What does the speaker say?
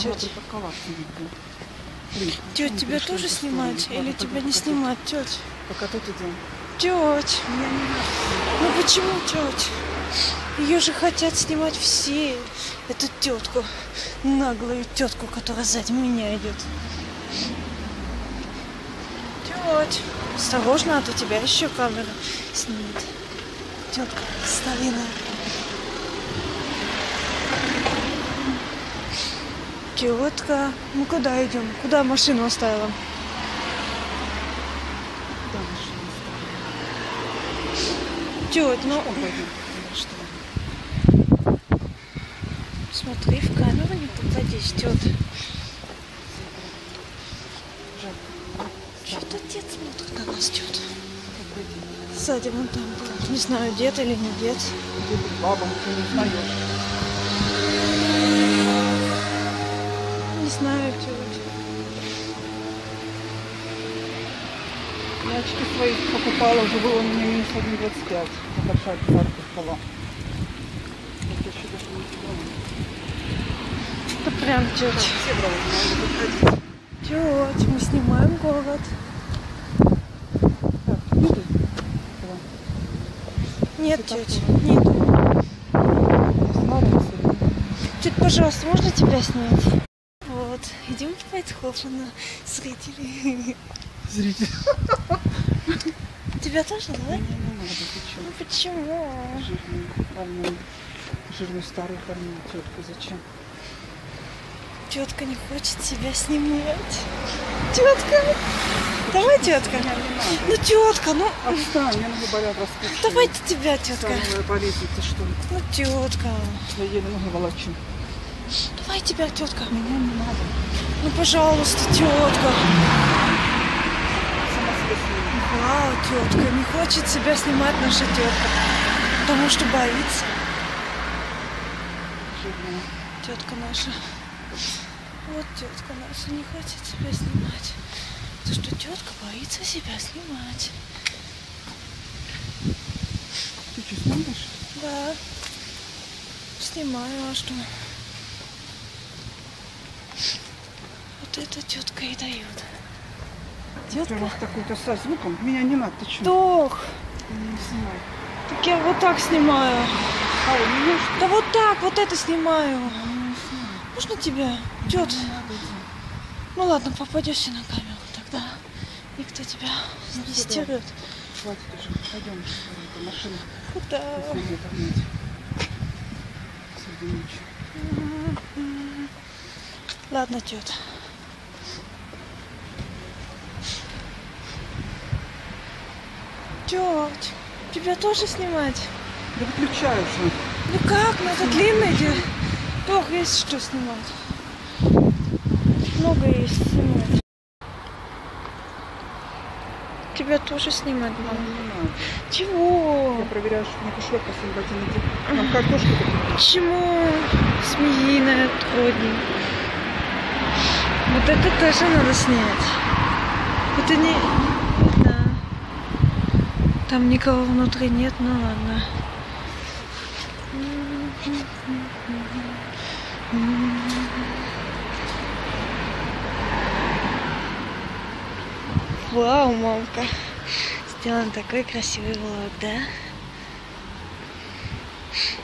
тетя? Тетя, тебя тоже снимать? Или тебя не снимать, тетя? Пока тут идем. Тетя! Ну почему, тетя? Ее же хотят снимать все. Эту тетку, наглую тетку, которая сзади меня идет. Тетя, осторожно, а то тебя еще камера снимет. Тетка старинная. Тетка, мы куда идем? Куда машину оставила? Куда машину оставила? Тетя, ну... Смотри, в камеру не попадись, тетя. Что-то дед смотрит на нас, тетя. Сзади вон там был. Не знаю, дед или не дед. Дед, баба, ты не узнаешь. Не знаю, тетя. Я очки свои покупала, уже было у меня минус 1,25. Большая карта была. Это еще даже не сделано. Это прям, тетя. Все брали, надо выходить. Тетя, мы снимаем город. Так, нету? Нет, тетя, нет. Тетя, пожалуйста, можно тебя снять? Вот, идем по Вайтхофену, зрители. Зритель. Тебя тоже, да? Не надо, почему? Ну почему? Жирную, больную, жирную старую больную тетку, зачем? Тетка не хочет себя снимать. Тетка! Давай, тетка. Ну, тетка, ну... Отстань, мне ноги болят, распухшие. Давайте тебя, тетка. Самая болезнь, ты что? Ну, тетка. Я еле ноги волочу. Давай тебя, тетка. Меня не надо. Ну, пожалуйста, тетка. Сама себя сниму. Вау, тетка, не хочет себя снимать наша тетка. Потому что боится. Жирная. Тетка наша. Вот тетка наша не хочет себя снимать. То, что тетка боится себя снимать. Ты что, снимаешь? Да. Снимаю, а что? Вот эта тетка и дает. Тетка? Ты такой-то со звуком. Меня не надо, ты что? Тох! Не снимай. Так я вот так снимаю. А, у меня что? Да вот так, вот это снимаю. Не снимай. Можно тебя? Тет. Не надо, иди. Ну ладно, попадешься на камеру тогда. Никто тебя не стерет. Хватит уже. Пойдем. Это машина. Куда? Посмотри, погнать. Среди ночи. Ладно, тет. Теть, тебя тоже снимать? Да выключай уже. Ну как, надо длинный где? Тох, есть что снимать. Много есть снимать. Тебя тоже снимать надо. Не надо. Чего? Я проверяю, что мне кошелек последний ботинок. Там картошку купить. Почему? Змеиная отродье. Вот это тоже надо снять. Это не... Да. Там никого внутри нет, ну ладно. Вау, мамка. Сделан такой красивый влог, да?